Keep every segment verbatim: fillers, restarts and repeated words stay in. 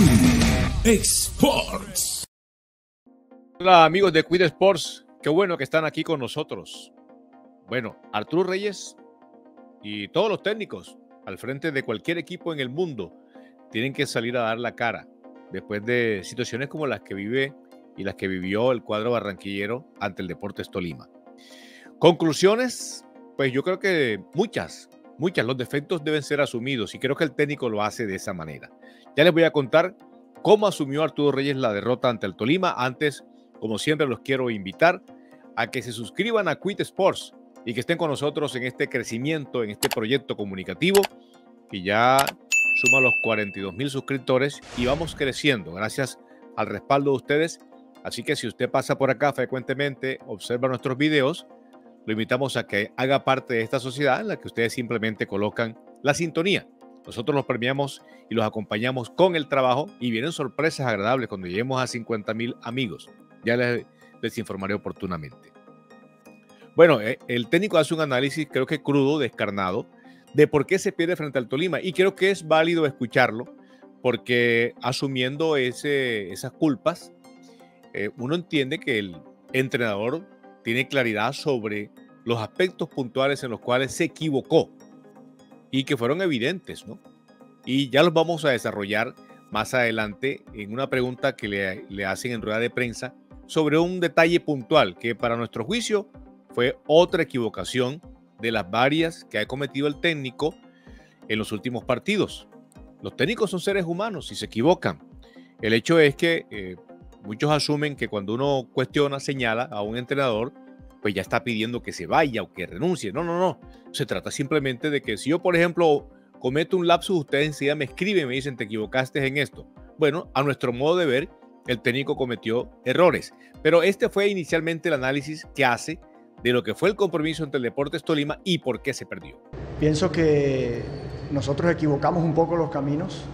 Quid Sports. Hola amigos de Quid Sports, qué bueno que están aquí con nosotros. Bueno, Arturo Reyes y todos los técnicos al frente de cualquier equipo en el mundo tienen que salir a dar la cara después de situaciones como las que vive y las que vivió el cuadro barranquillero ante el Deportes Tolima. Conclusiones, pues yo creo que muchas, muchas, los defectos deben ser asumidos y creo que el técnico lo hace de esa manera. Ya les voy a contar cómo asumió Arturo Reyes la derrota ante el Tolima. Antes, como siempre, los quiero invitar a que se suscriban a Quid Sports y que estén con nosotros en este crecimiento, en este proyecto comunicativo que ya suma los cuarenta y dos mil suscriptores y vamos creciendo gracias al respaldo de ustedes. Así que si usted pasa por acá frecuentemente, observa nuestros videos, lo invitamos a que haga parte de esta sociedad en la que ustedes simplemente colocan la sintonía. Nosotros los premiamos y los acompañamos con el trabajo y vienen sorpresas agradables cuando lleguemos a cincuenta mil amigos. Ya les, les informaré oportunamente. Bueno, el técnico hace un análisis, creo que crudo, descarnado, de por qué se pierde frente al Tolima. Y creo que es válido escucharlo, porque asumiendo ese, esas culpas, eh, uno entiende que el entrenador tiene claridad sobre los aspectos puntuales en los cuales se equivocó y que fueron evidentes, ¿no? Y ya los vamos a desarrollar más adelante en una pregunta que le, le hacen en rueda de prensa sobre un detalle puntual que para nuestro juicio fue otra equivocación de las varias que ha cometido el técnico en los últimos partidos. Los técnicos son seres humanos y se equivocan. El hecho es que eh, muchos asumen que cuando uno cuestiona, señala a un entrenador, pues ya está pidiendo que se vaya o que renuncie. No, no, no. Se trata simplemente de que si yo, por ejemplo, cometo un lapsus, ustedes enseguida me escriben y me dicen, te equivocaste en esto. Bueno, a nuestro modo de ver, el técnico cometió errores. Pero este fue inicialmente el análisis que hace de lo que fue el compromiso entre el Deportes Tolima y por qué se perdió. Pienso que nosotros equivocamos un poco los caminos.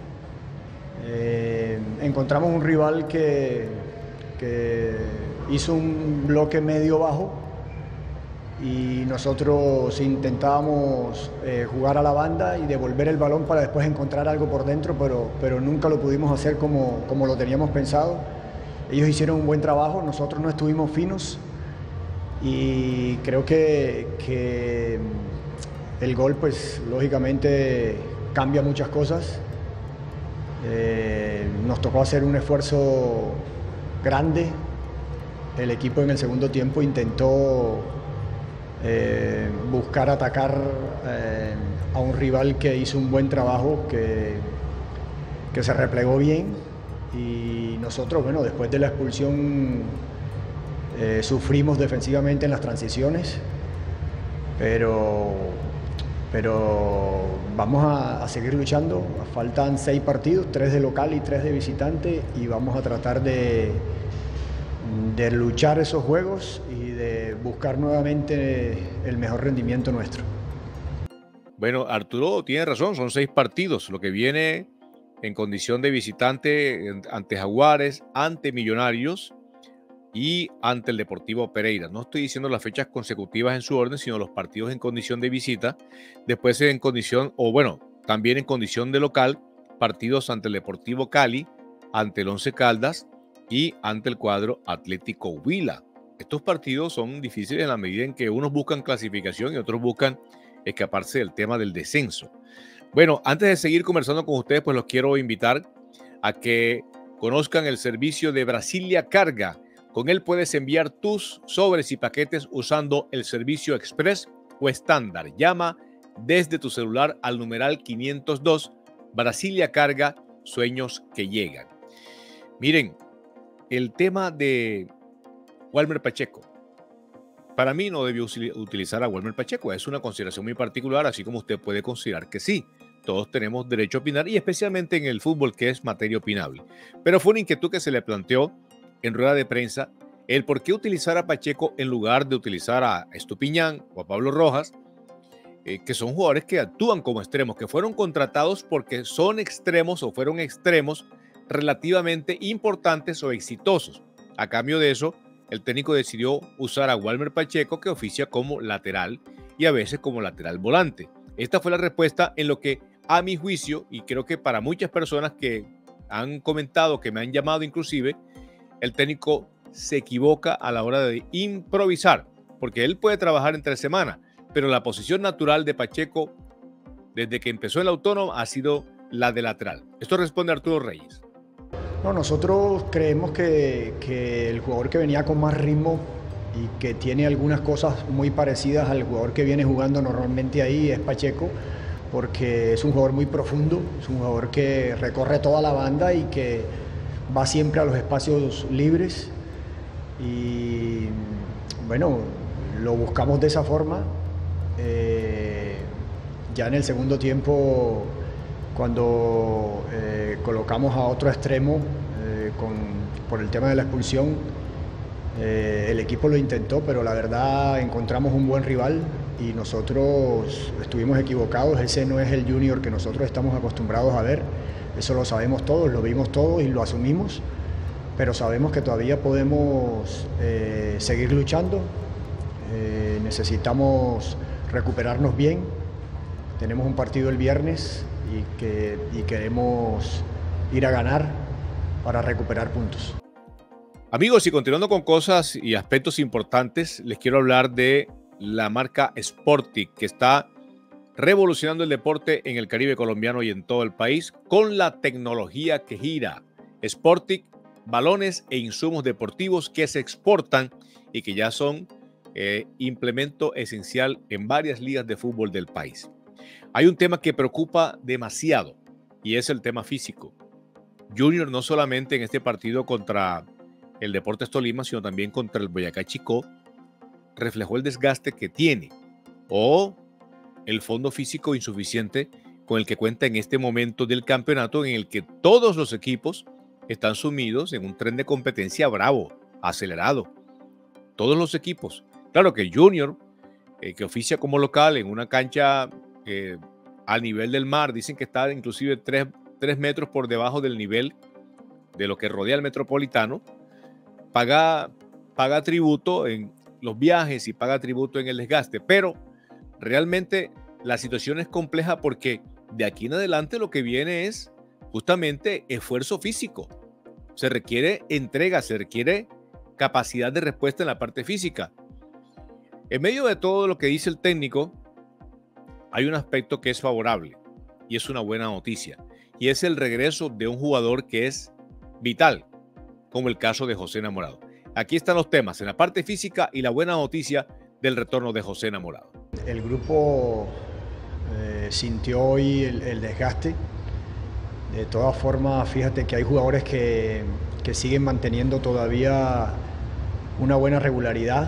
Eh, encontramos un rival que, que hizo un bloque medio bajo y nosotros intentábamos eh, jugar a la banda y devolver el balón para después encontrar algo por dentro, pero, pero nunca lo pudimos hacer como, como lo teníamos pensado. Ellos hicieron un buen trabajo, nosotros no estuvimos finos y creo que, que el gol pues lógicamente cambia muchas cosas. Eh, nos tocó hacer un esfuerzo grande. El equipo en el segundo tiempo intentó eh, buscar atacar eh, a un rival que hizo un buen trabajo, que, que se replegó bien y nosotros, bueno, después de la expulsión eh, sufrimos defensivamente en las transiciones, pero, pero vamos a, a seguir luchando. Faltan seis partidos, tres de local y tres de visitante y vamos a tratar de de luchar esos juegos y de buscar nuevamente el mejor rendimiento nuestro. Bueno, Arturo tiene razón, son seis partidos, lo que viene en condición de visitante ante Jaguares, ante Millonarios y ante el Deportivo Pereira. No estoy diciendo las fechas consecutivas en su orden, sino los partidos en condición de visita, después en condición, o bueno, también en condición de local, partidos ante el Deportivo Cali, ante el Once Caldas y ante el cuadro Atlético Huila. Estos partidos son difíciles en la medida en que unos buscan clasificación y otros buscan escaparse del tema del descenso. Bueno, antes de seguir conversando con ustedes, pues los quiero invitar a que conozcan el servicio de Brasilia Carga. Con él puedes enviar tus sobres y paquetes usando el servicio express o estándar. Llama desde tu celular al numeral quinientos dos. Brasilia Carga, sueños que llegan. Miren, el tema de Walmer Pacheco. Para mí no debió utilizar a Walmer Pacheco. Es una consideración muy particular, así como usted puede considerar que sí. Todos tenemos derecho a opinar y especialmente en el fútbol, que es materia opinable. Pero fue una inquietud que se le planteó en rueda de prensa el por qué utilizar a Pacheco en lugar de utilizar a Estupiñán o a Pablo Rojas, eh, que son jugadores que actúan como extremos, que fueron contratados porque son extremos o fueron extremos relativamente importantes o exitosos. A cambio de eso, el técnico decidió usar a Walmer Pacheco, que oficia como lateral y a veces como lateral volante. Esta fue la respuesta en lo que, a mi juicio, y creo que para muchas personas que han comentado, que me han llamado inclusive, el técnico se equivoca a la hora de improvisar, porque él puede trabajar entre semanas, pero la posición natural de Pacheco desde que empezó en la Autónoma ha sido la de lateral. Esto responde Arturo Reyes. No, nosotros creemos que, que el jugador que venía con más ritmo y que tiene algunas cosas muy parecidas al jugador que viene jugando normalmente ahí es Pacheco, porque es un jugador muy profundo, es un jugador que recorre toda la banda y que va siempre a los espacios libres. Y bueno, lo buscamos de esa forma. Eh, ya en el segundo tiempo, cuando eh, colocamos a otro extremo eh, con, por el tema de la expulsión, eh, el equipo lo intentó, pero la verdad encontramos un buen rival y nosotros estuvimos equivocados. Ese no es el Junior que nosotros estamos acostumbrados a ver, eso lo sabemos todos, lo vimos todos y lo asumimos, pero sabemos que todavía podemos eh, seguir luchando. Eh, necesitamos recuperarnos bien, tenemos un partido el viernes y, que, y queremos ir a ganar para recuperar puntos. Amigos, y continuando con cosas y aspectos importantes, les quiero hablar de la marca Sportic, que está revolucionando el deporte en el Caribe colombiano y en todo el país con la tecnología que gira. Sportic, balones e insumos deportivos que se exportan y que ya son eh, implemento esencial en varias ligas de fútbol del país. Hay un tema que preocupa demasiado y es el tema físico. Junior no solamente en este partido contra el Deportes Tolima, sino también contra el Boyacá Chicó, reflejó el desgaste que tiene o el fondo físico insuficiente con el que cuenta en este momento del campeonato, en el que todos los equipos están sumidos en un tren de competencia bravo, acelerado. Todos los equipos. Claro que Junior, eh, que oficia como local en una cancha eh, al nivel del mar, dicen que está inclusive tres, tres metros por debajo del nivel de lo que rodea el Metropolitano, paga, paga tributo en los viajes y paga tributo en el desgaste, pero realmente la situación es compleja porque de aquí en adelante lo que viene es justamente esfuerzo físico. Se requiere entrega, se requiere capacidad de respuesta en la parte física. En medio de todo lo que dice el técnico, hay un aspecto que es favorable y es una buena noticia, y es el regreso de un jugador que es vital, como el caso de José Enamorado. Aquí están los temas en la parte física y la buena noticia del retorno de José Enamorado. El grupo eh, sintió hoy el, el desgaste. De todas formas, fíjate que hay jugadores que, que siguen manteniendo todavía una buena regularidad.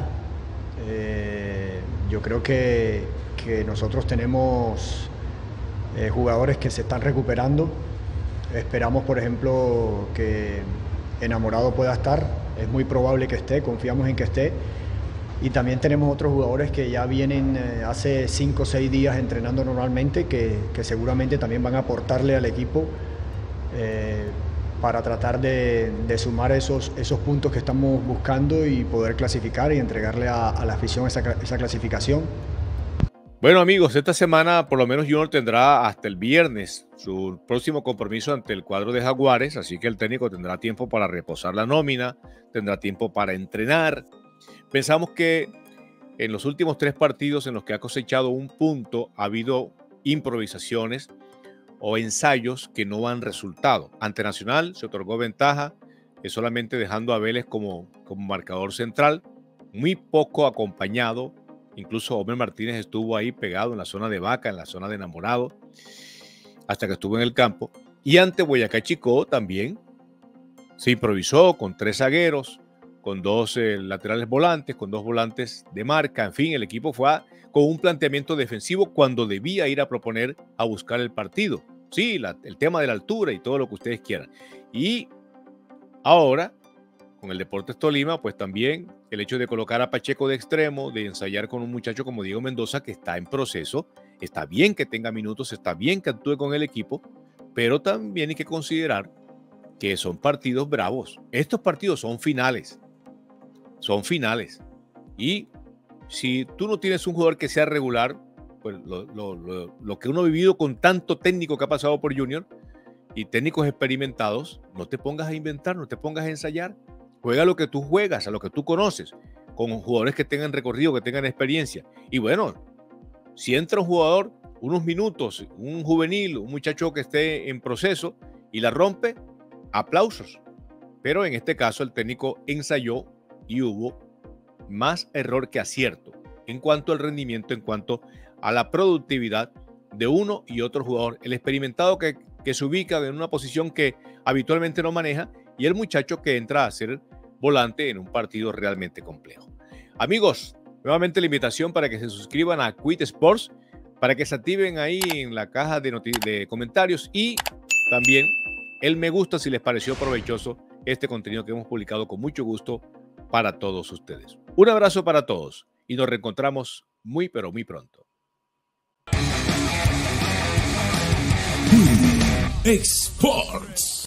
Eh, yo creo que, que nosotros tenemos eh, jugadores que se están recuperando. Esperamos, por ejemplo, que Enamorado pueda estar. Es muy probable que esté, confiamos en que esté. Y también tenemos otros jugadores que ya vienen eh, hace cinco o seis días entrenando normalmente, que, que seguramente también van a aportarle al equipo eh, para tratar de, de sumar esos, esos puntos que estamos buscando y poder clasificar y entregarle a, a la afición esa, esa clasificación. Bueno, amigos, esta semana por lo menos Junior tendrá hasta el viernes su próximo compromiso ante el cuadro de Jaguares, así que el técnico tendrá tiempo para reposar la nómina, tendrá tiempo para entrenar. Pensamos que en los últimos tres partidos en los que ha cosechado un punto ha habido improvisaciones o ensayos que no han resultado. Ante Nacional se otorgó ventaja, eh, solamente dejando a Vélez como, como marcador central, muy poco acompañado. Incluso Homer Martínez estuvo ahí pegado en la zona de Vaca, en la zona de Enamorado, hasta que estuvo en el campo. Y ante Boyacá Chicó también se improvisó con tres zagueros, con dos eh, laterales volantes, con dos volantes de marca. En fin, el equipo fue a, con un planteamiento defensivo cuando debía ir a proponer a buscar el partido. Sí, la, el tema de la altura y todo lo que ustedes quieran. Y ahora, con el Deportes Tolima, pues también el hecho de colocar a Pacheco de extremo, de ensayar con un muchacho como Diego Mendoza, que está en proceso, está bien que tenga minutos, está bien que actúe con el equipo, pero también hay que considerar que son partidos bravos. Estos partidos son finales. Son finales. Y si tú no tienes un jugador que sea regular, pues lo, lo, lo, lo que uno ha vivido con tanto técnico que ha pasado por Junior, y técnicos experimentados, no te pongas a inventar, no te pongas a ensayar. Juega lo que tú juegas, a lo que tú conoces, con jugadores que tengan recorrido, que tengan experiencia. Y bueno, si entra un jugador unos minutos, un juvenil, un muchacho que esté en proceso y la rompe, aplausos. Pero en este caso el técnico ensayó y hubo más error que acierto en cuanto al rendimiento, en cuanto a la productividad de uno y otro jugador. El experimentado que, que se ubica en una posición que habitualmente no maneja y el muchacho que entra a ser volante en un partido realmente complejo. Amigos, nuevamente la invitación para que se suscriban a Quit Sports, para que se activen ahí en la caja de, de comentarios y también el me gusta si les pareció provechoso este contenido que hemos publicado con mucho gusto para todos ustedes. Un abrazo para todos y nos reencontramos muy pero muy pronto. Sports.